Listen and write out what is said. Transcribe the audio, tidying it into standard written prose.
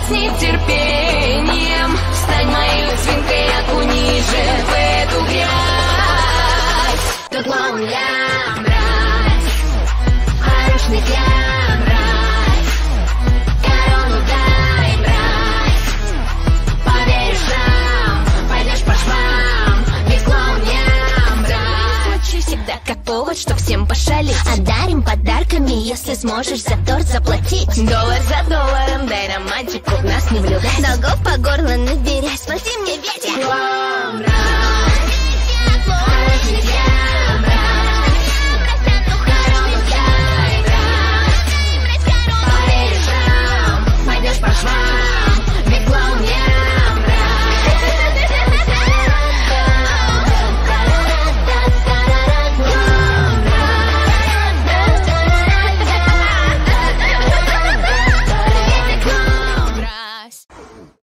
с нетерпением. Стань моей свинкой, окуни же в эту грязь. Ты клоун, я мразь, хороший я мразь. Корону дай, мразь, поверишь нам, пойдешь по швам. Ведь клоун, я мразь. Случай всегда как повод, чтоб всем пошалить. Одарим подарками, если сможешь за торт заплатить. Доллар за долларом, дай романтику, в нас не влюбляй. Долгов по горло набери, спаси мне ветер. Клоун, мразь.